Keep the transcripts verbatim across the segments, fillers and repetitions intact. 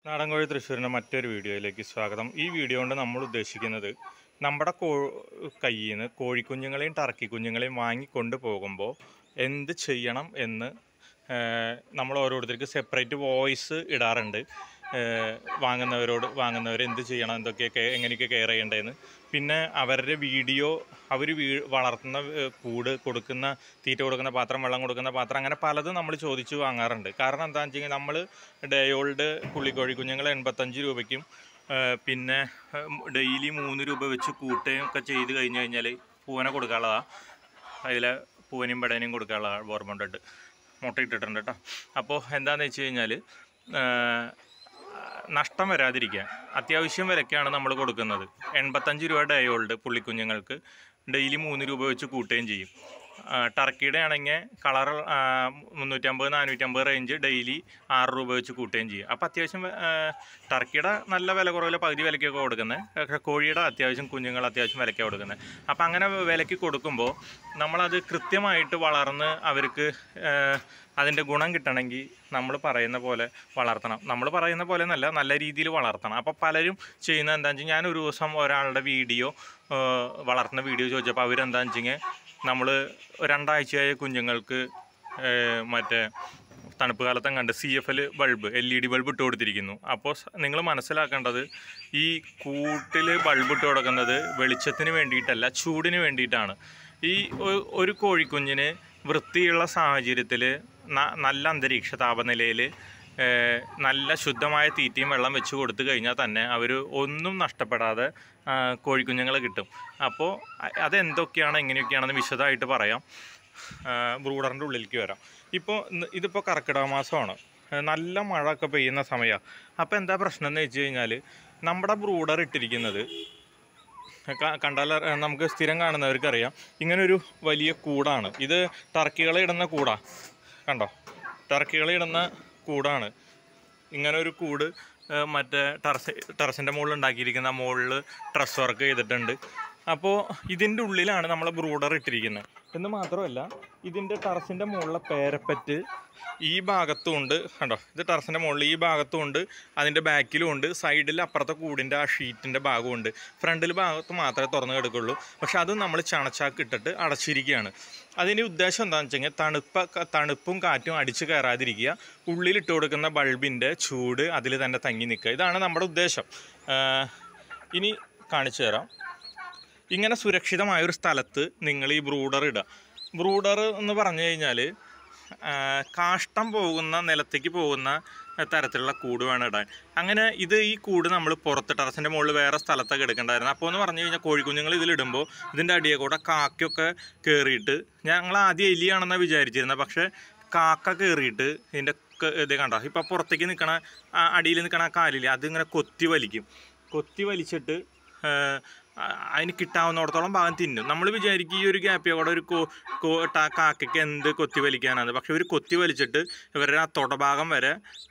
നാടൻ കോഴി തൃശ്ശൂരിൻ്റെ മറ്റൊരു വീഡിയോയിലേക്ക് സ്വാഗതം. ഈ വീഡിയോ കൊണ്ട് നമ്മൾ ഉദ്ദേശിക്കുന്നത് നമ്മുടെ കോ കയ്യിൽ നിന്ന് കോഴിക്കുഞ്ഞുങ്ങളെയും ടർക്കി കുഞ്ഞുങ്ങളെയും വാങ്ങിക്കൊണ്ട് പോകുമ്പോൾ എന്ത് ചെയ്യണം എന്ന് നമ്മൾ ഓരോരുത്തർക്ക് സെപ്പറേറ്റ് വോയിസ് ഇടാറുണ്ട്. വാങ്ങുന്നവരോട് വാങ്ങുന്നവർ എന്ത് ചെയ്യണം, എന്തൊക്കെ എങ്ങനെയൊക്കെ കെയർ ചെയ്യേണ്ടതെന്ന്, പിന്നെ അവരുടെ വീഡിയോ, അവർ വീ വളർത്തുന്ന കൂട്, കൊടുക്കുന്ന തീറ്റ കൊടുക്കുന്ന പാത്രം, വെള്ളം കൊടുക്കുന്ന പാത്രം, അങ്ങനെ പലതും നമ്മൾ ചോദിച്ച് വാങ്ങാറുണ്ട്. കാരണം എന്താണെന്ന് വെച്ച് കഴിഞ്ഞാൽ നമ്മൾ ഡേ ഓൾഡ് പുള്ളിക്കോഴി കുഞ്ഞുങ്ങൾ എൺപത്തഞ്ച് രൂപയ്ക്കും പിന്നെ ഡെയിലി മൂന്ന് രൂപ വെച്ച് കൂട്ടുകയും ഒക്കെ ചെയ്ത് കഴിഞ്ഞ് കഴിഞ്ഞാൽ പൂവനെ കൊടുക്കാനുള്ളതാണ്. അതിൽ പൂവനെയും പെടേനെയും കൊടുക്കാനുള്ള ഗവൺമെൻറ് മുട്ട ഇട്ടിട്ടുണ്ട് കേട്ടോ. അപ്പോൾ എന്താണെന്ന് വെച്ച് കഴിഞ്ഞാൽ നഷ്ടം വരാതിരിക്കാൻ അത്യാവശ്യം വിലയ്ക്കാണ് നമ്മൾ കൊടുക്കുന്നത്. എൺപത്തഞ്ച് രൂപ ഡേ ഓൾഡ് പുള്ളിക്കുഞ്ഞുങ്ങൾക്ക് ഡെയിലി മൂന്ന് രൂപ വെച്ച് കൂട്ടുകയും ചെയ്യും. ടർക്കിയുടെ ആണെങ്കിൽ കളർ മുന്നൂറ്റമ്പത് നാനൂറ്റമ്പത് റേഞ്ച് ഡെയിലി ആറ് രൂപ വെച്ച് കൂട്ടുകയും ചെയ്യും. അപ്പോൾ അത്യാവശ്യം ടർക്കിയുടെ നല്ല വില കുറവില്ല, പകുതി വിലയ്ക്കൊക്കെ കൊടുക്കുന്നത്. പക്ഷേ കോഴിയുടെ അത്യാവശ്യം കുഞ്ഞുങ്ങൾ അത്യാവശ്യം വിലയ്ക്കാണ് കൊടുക്കുന്നത്. അപ്പോൾ അങ്ങനെ വിലയ്ക്ക് കൊടുക്കുമ്പോൾ നമ്മളത് കൃത്യമായിട്ട് വളർന്ന് അവർക്ക് അതിൻ്റെ ഗുണം കിട്ടണമെങ്കിൽ നമ്മൾ പറയുന്ന പോലെ വളർത്തണം. നമ്മൾ പറയുന്ന പോലെ എന്നല്ല, നല്ല രീതിയിൽ വളർത്തണം. അപ്പോൾ പലരും ചെയ്യുന്നത് എന്താണെന്ന് വെച്ചാൽ, ഞാനൊരു ദിവസം ഒരാളുടെ വീഡിയോ വളർത്തുന്ന വീഡിയോ ചോദിച്ചപ്പോൾ അവരെന്താണെന്ന് വെച്ചെങ്കിൽ, നമ്മൾ രണ്ടാഴ്ചയായ കുഞ്ഞുങ്ങൾക്ക് മറ്റേ തണുപ്പ് കാലത്തും കണ്ട് C F L bulb, L E D bulb ഇട്ട് കൊടുത്തിരിക്കുന്നു. അപ്പോൾ നിങ്ങൾ മനസ്സിലാക്കേണ്ടത്, ഈ കൂട്ടിൽ ബൾബ് ഇട്ട് കൊടുക്കുന്നത് വെളിച്ചത്തിന് വേണ്ടിയിട്ടല്ല, ചൂടിന് വേണ്ടിയിട്ടാണ്. ഈ ഒരു കോഴിക്കുഞ്ഞിന് വൃത്തിയുള്ള സാഹചര്യത്തിൽ നല്ല അന്തരീക്ഷ താപനിലയിൽ നല്ല ശുദ്ധമായ തീറ്റയും വെള്ളം വെച്ച് കൊടുത്തു കഴിഞ്ഞാൽ തന്നെ അവർ ഒന്നും നഷ്ടപ്പെടാതെ കോഴിക്കുഞ്ഞുങ്ങൾ കിട്ടും. അപ്പോൾ അതെന്തൊക്കെയാണ് എങ്ങനെയൊക്കെയാണെന്ന് വിശദമായിട്ട് പറയാം. ബ്രൂഡറിൻ്റെ ഉള്ളിലേക്ക് വരാം. ഇപ്പോൾ ഇതിപ്പോൾ കർക്കിടക മാസമാണ്, നല്ല മഴ ഒക്കെ പെയ്യുന്ന സമയമാണ്. അപ്പോൾ എന്താ പ്രശ്നം എന്ന് വെച്ച് കഴിഞ്ഞാൽ, നമ്മുടെ ബ്രൂഡർ ഇട്ടിരിക്കുന്നത് കണ്ടാൽ നമുക്ക് സ്ഥിരം കാണുന്നവർക്കറിയാം, ഇങ്ങനൊരു വലിയ കൂടാണ്. ഇത് ടർക്കികളെ ഇടുന്ന കൂടാ, കണ്ടോ, ടർക്കികളെ ഇടുന്ന കൂടാണ്. ഇങ്ങനെ ഒരു കൂട് മറ്റേ ടെറസ് ടെറസിൻ്റെ മുകളിൽ ഉണ്ടാക്കിയിരിക്കുന്ന, മുകളിൽ ട്രസ് വർക്ക് ചെയ്തിട്ടുണ്ട്. അപ്പോൾ ഇതിൻ്റെ ഉള്ളിലാണ് നമ്മൾ ബ്രൂഡർ ഇട്ടിരിക്കുന്നത്. എന്ന് മാത്രമല്ല, ഇതിൻ്റെ ടെറസിൻ്റെ മുകളിലെ പേരപ്പറ്റ് ഈ ഭാഗത്തും ഉണ്ട്, കണ്ടോ, ഇത് ടെറസിൻ്റെ മുകളിൽ ഈ ഭാഗത്തും ഉണ്ട്, അതിൻ്റെ ബാക്കിലും ഉണ്ട്, സൈഡിൽ അപ്പുറത്തെ കൂടിൻ്റെ ആ ഷീറ്റിൻ്റെ ഭാഗമുണ്ട്. ഫ്രണ്ടിൽ ഭാഗത്ത് മാത്രമേ തുറന്ന് കിടക്കുള്ളൂ. പക്ഷെ അത് നമ്മൾ ചണച്ചാക്ക് ഇട്ടിട്ട് അടച്ചിരിക്കുകയാണ്. അതിൻ്റെ ഉദ്ദേശം എന്താണെന്ന് വെച്ച് കഴിഞ്ഞാൽ, തണുപ്പ് തണുപ്പും കാറ്റും അടിച്ച് കയറാതിരിക്കുക, ഉള്ളിലിട്ട് കൊടുക്കുന്ന ബൾബിൻ്റെ ചൂട് അതിൽ തന്നെ തങ്ങി നിൽക്കുക. ഇതാണ് നമ്മുടെ ഉദ്ദേശം. ഇനി കാണിച്ചു തരാം. ഇങ്ങനെ സുരക്ഷിതമായൊരു സ്ഥലത്ത് നിങ്ങൾ ഈ ബ്രൂഡർ ഇടുക. ബ്രൂഡർ എന്ന് പറഞ്ഞു കഴിഞ്ഞാൽ കാഷ്ടം പോകുന്ന, നിലത്തേക്ക് പോകുന്ന തരത്തിലുള്ള കൂട് വേണം ഇടാൻ. അങ്ങനെ ഇത് ഈ കൂട് നമ്മൾ പുറത്ത് ടെറസിൻ്റെ മുകളിൽ വേറെ സ്ഥലത്തൊക്കെ എടുക്കേണ്ടായിരുന്നു. അപ്പോൾ എന്ന് പറഞ്ഞു കഴിഞ്ഞാൽ, കോഴിക്കുഞ്ഞുങ്ങൾ ഇതിലിടുമ്പോൾ ഇതിൻ്റെ അടിയെ കൂടെ കാക്കയൊക്കെ കയറിയിട്ട്, ഞങ്ങൾ ആദ്യം എലിയാണെന്നാണ് വിചാരിച്ചിരുന്നത്, പക്ഷേ കാക്ക കയറിയിട്ട് ഇതിൻ്റെ ഇത് കണ്ടോ, ഇപ്പോൾ പുറത്തേക്ക് നിൽക്കണ അടിയിൽ നിൽക്കണ കാലിൽ അതിങ്ങനെ കൊത്തി വലിക്കും. കൊത്തി വലിച്ചിട്ട് അതിന് കിട്ടാവുന്നിടത്തോളം ഭാഗം തിന്നും. നമ്മൾ വിചാരിക്കും ഈ ഒരു ഗ്യാപ്പിൽ കൂടെ ഒരു കോ കോ കാക്കയ്ക്ക് എന്ത് കൊത്തി വലിക്കാനാണ്. പക്ഷെ ഇവർ കൊത്തി വലിച്ചിട്ട് ഇവരുടെ ആ തൊടഭാഗം വരെ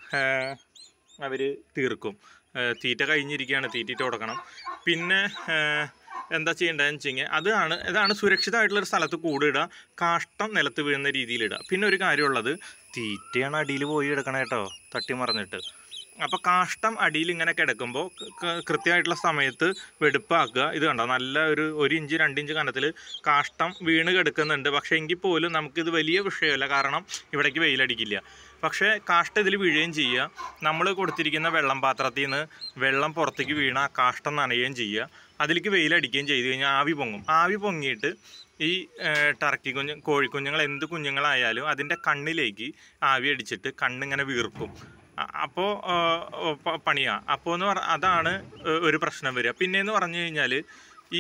അവർ തീർക്കും. തീറ്റ കഴിഞ്ഞിരിക്കുകയാണ്, തീറ്റിട്ട് കൊടുക്കണം. പിന്നെ എന്താ ചെയ്യേണ്ടതെന്ന് വെച്ച് കഴിഞ്ഞാൽ, അതാണ് ഇതാണ് സുരക്ഷിതമായിട്ടുള്ളൊരു സ്ഥലത്ത് കൂടിടുക, കാഷ്ടം നിലത്ത് വീഴുന്ന രീതിയിലിടുക. പിന്നെ ഒരു കാര്യമുള്ളത്, തീറ്റയാണ് അടിയിൽ പോയി എടുക്കണം കേട്ടോ, തട്ടി മറിഞ്ഞിട്ട്. അപ്പോൾ കാഷ്ടം അടിയിൽ ഇങ്ങനെ കിടക്കുമ്പോൾ കൃത്യമായിട്ടുള്ള സമയത്ത് വെടുപ്പാക്കുക. ഇത് കണ്ടോ, നല്ല ഒരു ഒരു ഇഞ്ച് രണ്ട് ഇഞ്ച് കനത്തിൽ കാഷ്ടം വീണ് കിടക്കുന്നുണ്ട്. പക്ഷേ എങ്കിൽ പോലും നമുക്കിത് വലിയ വിഷയമല്ല, കാരണം ഇവിടേക്ക് വെയിലടിക്കില്ല. പക്ഷേ കാഷ്ടം ഇതിൽ വീഴുകയും ചെയ്യുക. നമ്മൾ കൊടുത്തിരിക്കുന്ന വെള്ളം പാത്രത്തിൽ നിന്ന് വെള്ളം പുറത്തേക്ക് വീണ ആ കാഷ്ടം നനയുകയും ചെയ്യുക. അതിലേക്ക് വെയിലടിക്കുകയും ചെയ്ത് കഴിഞ്ഞാൽ ആവി പൊങ്ങും. ആവി പൊങ്ങിയിട്ട് ഈ ടർക്കി കുഞ്ഞ് കോഴിക്കുഞ്ഞുങ്ങൾ എന്ത് കുഞ്ഞുങ്ങളായാലും അതിൻ്റെ കണ്ണിലേക്ക് ആവി അടിച്ചിട്ട് കണ്ണിങ്ങനെ വീർക്കും. അപ്പോൾ പണിയാണ്. അപ്പോൾ എന്ന് പറ അതാണ് ഒരു പ്രശ്നം വരിക. പിന്നെയെന്ന് പറഞ്ഞു കഴിഞ്ഞാൽ, ഈ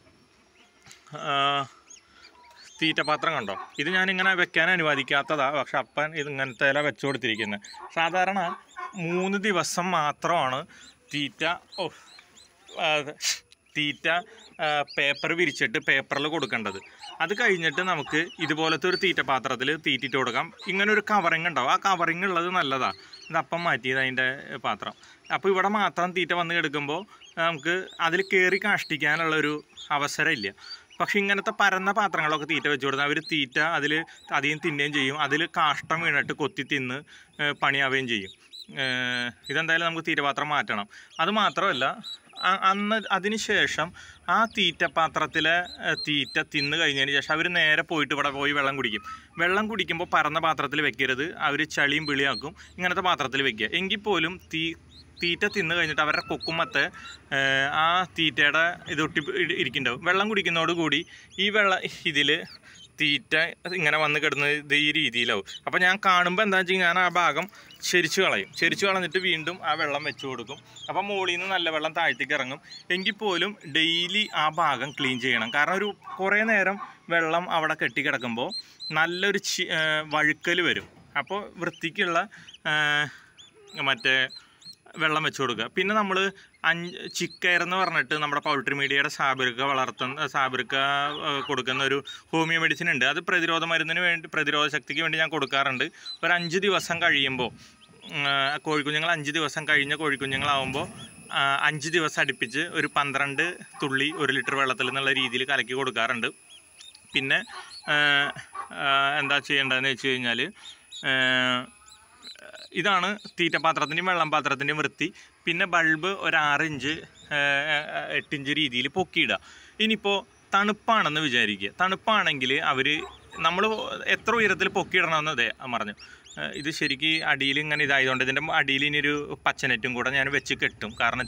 തീറ്റപാത്രം കണ്ടോ, ഇത് ഞാനിങ്ങനെ വെക്കാൻ അനുവദിക്കാത്തതാണ്. പക്ഷെ അപ്പൻ ഇത് ഇങ്ങനത്തെ ഇല വെച്ചു കൊടുത്തിരിക്കുന്നത്. സാധാരണ മൂന്ന് ദിവസം മാത്രമാണ് തീറ്റ ഓ തീറ്റ പേപ്പർ വിരിച്ചിട്ട് പേപ്പറിൽ കൊടുക്കേണ്ടത്. അത് കഴിഞ്ഞിട്ട് നമുക്ക് ഇതുപോലത്തെ ഒരു തീറ്റ പാത്രത്തിൽ തീറ്റിട്ട് കൊടുക്കാം. ഇങ്ങനെ ഒരു കവറിങ് ഉണ്ടാവും. ആ കവറിങ് ഉള്ളത് നല്ലതാണ്. ഇത് അപ്പം മാറ്റിയത് അതിൻ്റെ പാത്രം. അപ്പോൾ ഇവിടെ മാത്രം തീറ്റ വന്ന് കിടക്കുമ്പോൾ നമുക്ക് അതിൽ കയറി കാഷ്ടിക്കാനുള്ളൊരു അവസരമില്ല. പക്ഷെ ഇങ്ങനത്തെ പരന്ന പാത്രങ്ങളൊക്കെ തീറ്റ വെച്ച് കൊടുത്താൽ അവർ തീറ്റ അതിൽ അധികം തിന്നുകയും ചെയ്യും. അതിൽ കാഷ്ടം വീണിട്ട് കൊത്തി തിന്ന് പണിയാവുകയും ചെയ്യും. ഇതെന്തായാലും നമുക്ക് തീറ്റപാത്രം മാറ്റണം. അത് മാത്രമല്ല, അന്ന് അതിന് ശേഷം ആ തീറ്റപാത്രത്തിലെ തീറ്റ തിന്ന് കഴിഞ്ഞതിന് ശേഷം അവർ നേരെ പോയിട്ട് ഇവിടെ പോയി വെള്ളം കുടിക്കും. വെള്ളം കുടിക്കുമ്പോൾ പരന്ന പാത്രത്തിൽ വെക്കരുത്, അവർ ചളിയും പിളിയാക്കും. ഇങ്ങനത്തെ പാത്രത്തിൽ വെക്കുക. എങ്കിൽ പോലും തീ തീറ്റ തിന്ന് കഴിഞ്ഞിട്ട് അവരുടെ കൊക്കുമത്തെ ആ തീറ്റയുടെ ഇതൊട്ടി ഇരിക്കുന്നുണ്ടാവും. വെള്ളം കുടിക്കുന്നതോടുകൂടി ഈ വെള്ളം ഇതിൽ തീറ്റ ഇങ്ങനെ വന്ന് കിടന്ന് ഇത് ഈ രീതിയിലാവും. അപ്പോൾ ഞാൻ കാണുമ്പോൾ എന്താ വെച്ചാൽ ഞാൻ ആ ഭാഗം ചെരിച്ച് കളയും. ചെരിച്ച് കളഞ്ഞിട്ട് വീണ്ടും ആ വെള്ളം വെച്ച് കൊടുക്കും. അപ്പം മുകളിൽ നിന്ന് നല്ല വെള്ളം താഴ്ത്തേക്ക് ഇറങ്ങും. എങ്കിൽ പോലും ഡെയിലി ആ ഭാഗം ക്ലീൻ ചെയ്യണം. കാരണം ഒരു കുറേ നേരം വെള്ളം അവിടെ കെട്ടിക്കിടക്കുമ്പോൾ നല്ലൊരു ചി വഴുക്കൽ വരും. അപ്പോൾ വൃത്തിക്കുള്ള മറ്റേ വെള്ളം വെച്ച് കൊടുക്കുക. പിന്നെ നമ്മൾ അഞ്ച് ചിക്കയർ എന്ന് പറഞ്ഞിട്ട് നമ്മുടെ പൗൾട്രി മീഡിയയുടെ സാബിർക്ക വളർത്തുന്ന സാബിർക്ക കൊടുക്കുന്ന ഒരു ഹോമിയോ മെഡിസിൻ ഉണ്ട്. അത് പ്രതിരോധ മരുന്നിന് വേണ്ടി, പ്രതിരോധ ശക്തിക്ക് വേണ്ടി ഞാൻ കൊടുക്കാറുണ്ട്. ഒരു അഞ്ച് ദിവസം കഴിയുമ്പോൾ, കോഴിക്കുഞ്ഞുങ്ങൾ അഞ്ച് ദിവസം കഴിഞ്ഞ കോഴിക്കുഞ്ഞുങ്ങളാവുമ്പോൾ അഞ്ച് ദിവസം അടുപ്പിച്ച് ഒരു പന്ത്രണ്ട് തുള്ളി ഒരു ലിറ്റർ വെള്ളത്തിൽ എന്നുള്ള രീതിയിൽ കലക്കി കൊടുക്കാറുണ്ട്. പിന്നെ എന്താ ചെയ്യേണ്ടതെന്ന് വെച്ച് കഴിഞ്ഞാൽ, ഇതാണ് തീറ്റപാത്രത്തിൻ്റെയും വെള്ളം പാത്രത്തിൻ്റെയും വൃത്തി. പിന്നെ ബൾബ് ഒരു ആറിഞ്ച് എട്ടിഞ്ച് രീതിയിൽ പൊക്കിയിടുക. ഇനിയിപ്പോൾ തണുപ്പാണെന്ന് വിചാരിക്കുക. തണുപ്പാണെങ്കിൽ അവർ നമ്മൾ എത്ര ഉയരത്തിൽ പൊക്കിയിടണമെന്ന് അതെ പറഞ്ഞു. ഇത് ശരിക്കും അടിയിൽ ഇങ്ങനെ ഇതായതുകൊണ്ട് ഇതിൻ്റെ അടിയിൽ ഇനിയൊരു പച്ചനെറ്റും കൂടെ ഞാൻ വെച്ച് കെട്ടും. കാരണം